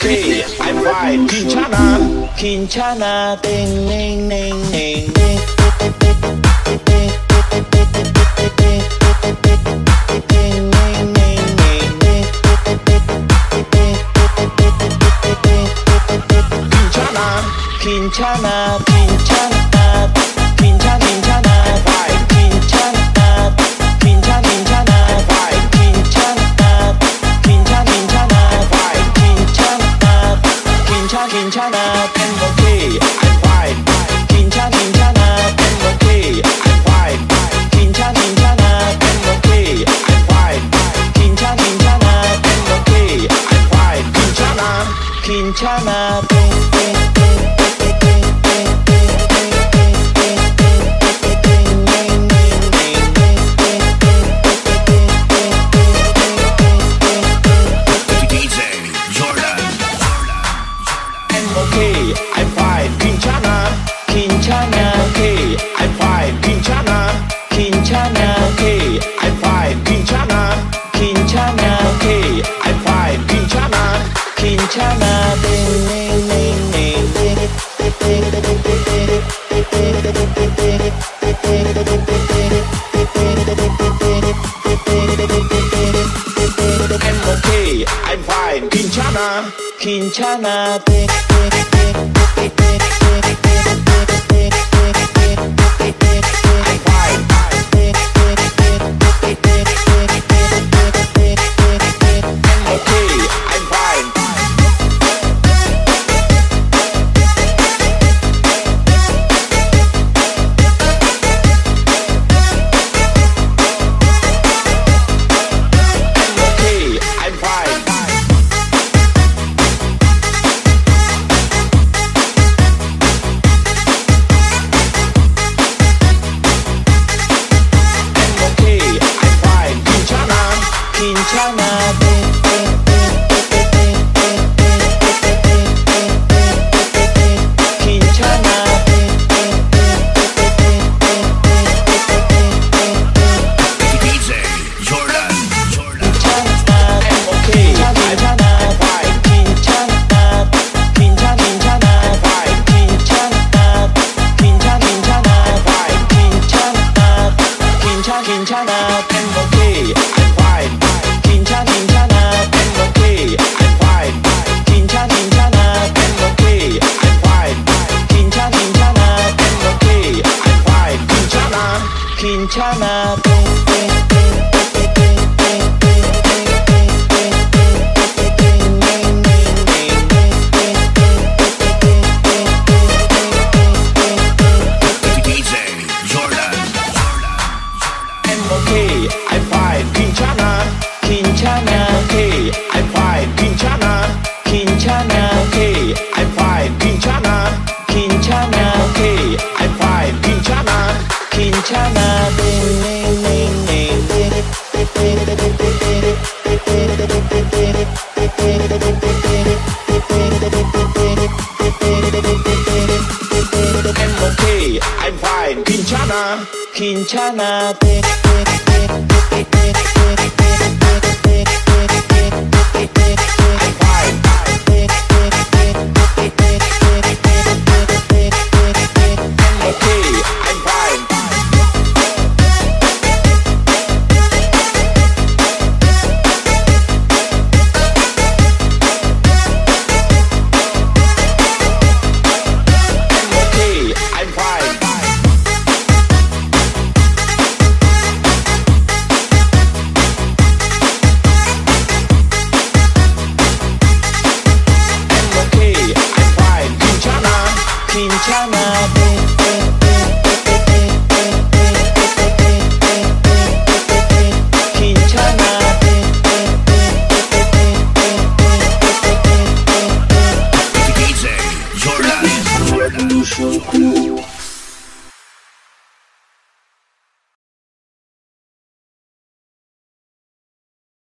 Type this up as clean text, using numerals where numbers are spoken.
okay, I'm fine. Kinshana, ding, ding, ding, ding, ding. Kinshana, Kinshana, Kinshana, fine. Kinshana, Kinshana, fine. Kinshana, Kinshana, fine. Kinshana, I'm okay, I'm fine. Kinshana, I'm okay, I'm fine. Kinshana, I'm okay, I'm fine. Kinshana, I'm okay, I'm fine. Kinshana, okay, I'm fine. Kinshana, okay, I'm fine. Kinshana, okay, I'm fine. Kinshana, okay, I'm fine. Kinshana, ding, ding, ding, ding, I'm okay, I'm fine. Kinshana, ding, Kinshana, DJ Jordan. I'm okay, I'm fine. Kinshana, okay, I'm fine. Kinshana, okay, I'm fine. Kinshana, okay, I'm fine. Kinshana, ding, ding, ding, ding, I'm okay, I'm fine. Kinshana, ding.